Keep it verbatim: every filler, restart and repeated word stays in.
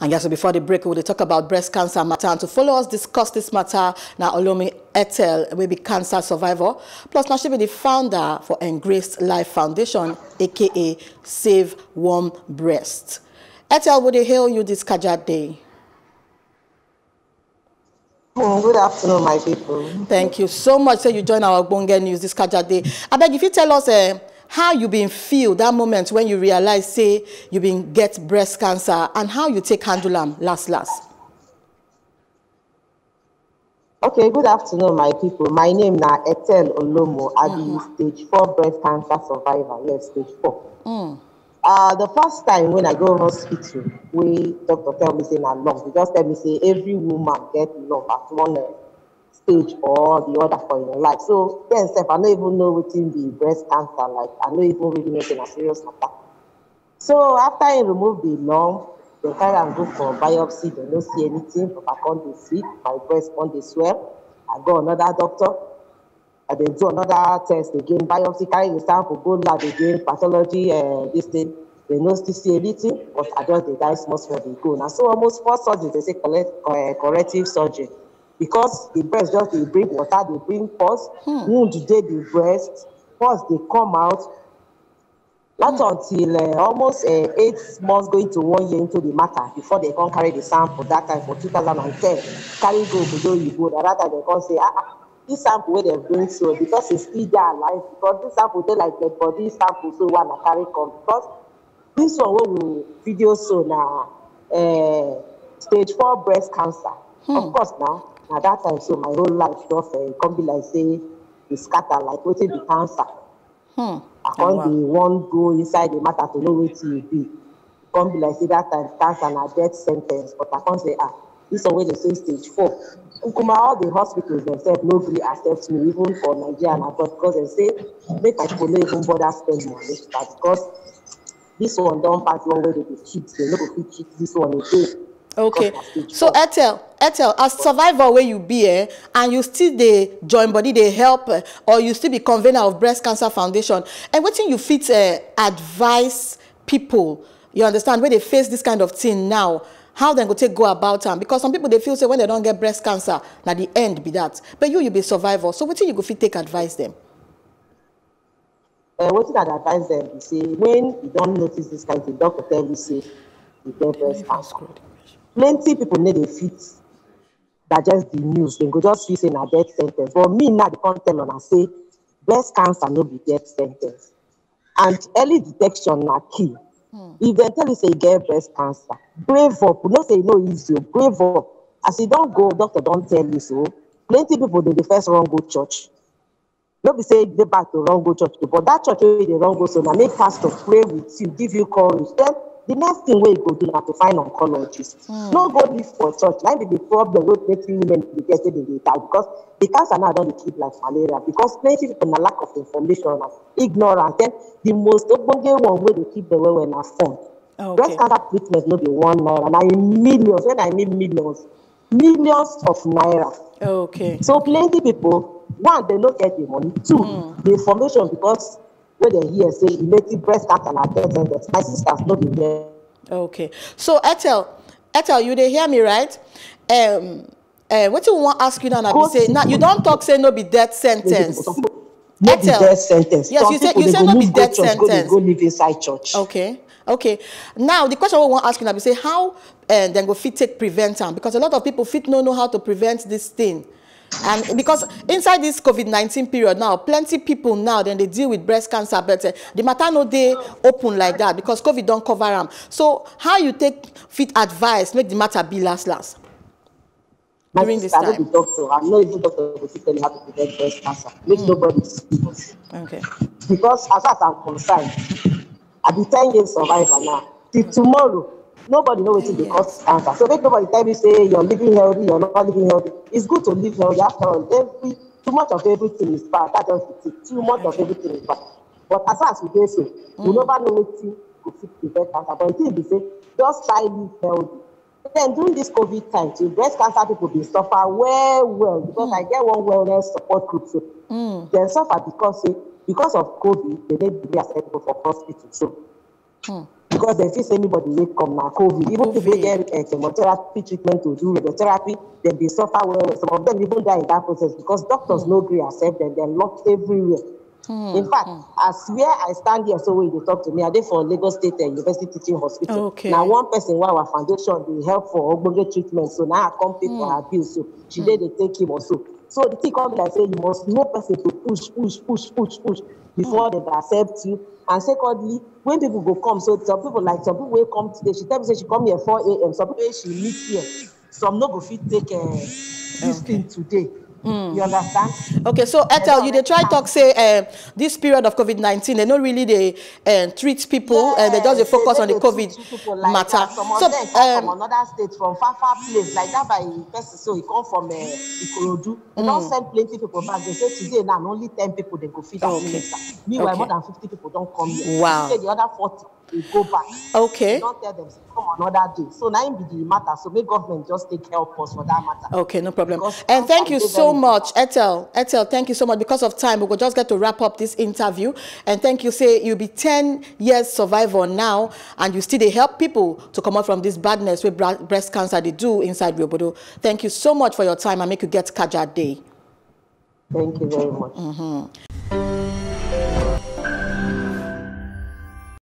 And yes, so before the break, we will talk about breast cancer matter. And to follow us discuss this matter, now Olomi Ethel will be cancer survivor. Plus, now she be the founder for Engraced Life Foundation, aka Save Warm Breast. Ethel, would they hail you this Kajat Day? Mm, good afternoon, my people. Thank you so much. So you join our Bonga News this Kajat Day. I beg if you tell us uh, how you been feel that moment when you realize, say, you been get breast cancer and how you take handle them last last. Okay, good afternoon, my people. My name is Ethel Olomo. I be mm-hmm. stage four breast cancer survivor. Yes, stage four. Mm. Uh, the first time when I go to hospital, we doctor tell me say na lung. He just tell me say every woman get lung at one uh, stage or the other for your life. So then, self, I don't even know what's in the breast cancer. Like I don't even really know it's a serious matter. So after I remove the lung, they carry and go for biopsy. They don't see anything. But I can't be sick. My breast can't be swell. I go another doctor. And then do another test again, biopsy, carry the sample, go lab again, pathology, uh, this thing. They don't still see anything, but I just the die small small they go. Now, so almost four surgeries, they say collect, uh, corrective surgery. Because the breast just, they bring water, they bring pus, hmm. wound today the breast, pus, they come out. Not hmm. until uh, almost uh, eight months going to one year into the matter before they can carry the sample. That time for two thousand ten, carry go below you go. That time they can say, ah, this sample where they bring so because it's still there alive, because this sample they like the body sample so one I carry come because this one will video so now uh, stage four breast cancer. Hmm. Of course now at that time so my whole life just uh, come be like say it scatter like what it be cancer. Hmm. I can't oh, wow. be one go inside the matter to know what you be. Come be like say that time cancer and a death sentence, but I can't say ah this one where they say stage four. Ukuma, all the hospitals themselves nobody accepts me, even for Nigeria and abroad, because they say make my people no even bother spend money because this one don't pass one way they be cheat. They no go fit cheat this one again. Okay, so Ethel, Ethel, as survivor where you be, eh, and you still they join body, they help, eh, or you still be convener of Breast Cancer Foundation, and what you fit uh, advise people, you understand, when they face this kind of thing now, how they go take go about them? Because some people they feel say when they don't get breast cancer, now the end be that. But you you be survivor, so what you go fit take advise them? Uh, what you advise them is say when you don't notice this kind of thing, doctor tell you say you get breast cancer. Plenty people need a fit digest the news. They go just feel say a death sentence. But me now the content on I say breast cancer no be death sentence, and early detection na key. Hmm. If they tell you say you get breast cancer, brave up. No say no easy, brave up. As you don't go, doctor don't tell you so. Plenty people they the first wrong go church. Nobody say they back to wrong go church, but that church where they wrong go so now make pastor pray with you, give you courage. Then the next thing where you go do now to find oncologist. Hmm. No go live for church. Now be the problem with making women to get in the die because the cancer now don't keep like malaria because plenty people na lack of information and ignorance. Then the most open one way they keep the way when I fund. Okay. Breast cancer treatment no be one naira. Now in millions, when I mean millions, millions of naira. Okay. So plenty people, one, they don't get the money. Two, mm. the information because when they hear say elective breast cancer and death sentence, my sisters not be there. Okay. So Ethel, Ethel, you they hear me right? Um uh, what you want to ask you now? I be say now you don't talk say no be death sentence. No be death sentence. Yes, some you say people, you say no be death church, sentence. Go, go live inside church. Okay. Okay. Now the question we want to ask you now be say how uh, then go fit take prevent them, because a lot of people fit no know how to prevent this thing. And because inside this COVID nineteen period now, plenty people now then they deal with breast cancer, but uh, the matter no they open like that because COVID don't cover them. So how you take fit advice make the matter be last last My during sister, this time? I know the doctor. I know even doctor will tell you how to prevent breast cancer. Make mm. nobody speak. Okay. Because as far as I'm concerned, I be ten years survivor now. Till okay. tomorrow. Nobody knows what they cause cancer. So make nobody tell me say you're living healthy, you're not living healthy. It's good to live healthy. After all, every too much of everything is bad. That just it. Too much okay. of everything is bad. But as far as we get so, mm. we never know what to prevent cancer. But the thing be say, just try live healthy. Then during this COVID time, too, breast cancer people be suffer well, well because mm. I get one wellness support group. So mm. they suffer because say, because of COVID, they need to be acceptable for hospital. So. Mm. because they feel say anybody will come now COVID. Even if they get uh, chemotherapy treatment to do radiotherapy, then they suffer well. Some of them even die in that process because doctors mm. no agree accept them. They're locked everywhere. Mm. In fact, mm. as where I stand here, so when they talk to me, I did for Lagos State uh, University Teaching Hospital. Okay. Now one person who our foundation they help for Ogbonge treatment, so now I come pay mm. for her bill. So she mm. did they take him also. So the thing come like say you must know person to push, push, push, push, push before mm. they accept you. And secondly, when people go come, so some people like some people will come today. She tell me say she come here four A M Some people she meet here. Some no go fit take uh, this okay. thing today. Mm. You understand? Okay, so Ethel, you they try talk say uh, this period of COVID nineteen, they don't really they uh, treat people and yeah, uh, they just they focus they on the COVID like matter. That. Some of so, them come um, from another state, from far far place like that by person. So he come from uh, Ikorodu. They mm. don't send plenty people back. They say today now only ten people they go feed that okay. minister. Meanwhile, okay. more than fifty people don't come here. Wow. Say the other forty they go back. Okay. They don't tell them come another day. So now it be the matter. So make government just take help us for that matter. Okay, no problem. Because and thank you so much, Ethel. Ethel, thank you so much. Because of time, we will just get to wrap up this interview. And thank you. Say you'll be ten years survivor now, and you still they help people to come out from this badness with breast cancer they do inside Riobodo. Thank you so much for your time and make you get Kaja Day. Thank you very much. Mm-hmm.